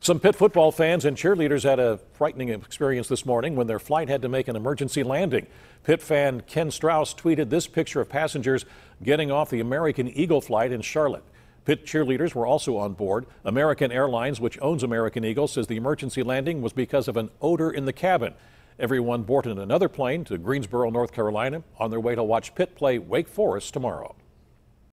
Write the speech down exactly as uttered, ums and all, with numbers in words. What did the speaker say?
Some Pitt football fans and cheerleaders had a frightening experience this morning when their flight had to make an emergency landing. Pitt fan Ken Strauss tweeted this picture of passengers getting off the American Eagle flight in Charlotte. Pitt cheerleaders were also on board. American Airlines, which owns American Eagle, says the emergency landing was because of an odor in the cabin. Everyone boarded another plane to Greensboro, North Carolina, on their way to watch Pitt play Wake Forest tomorrow.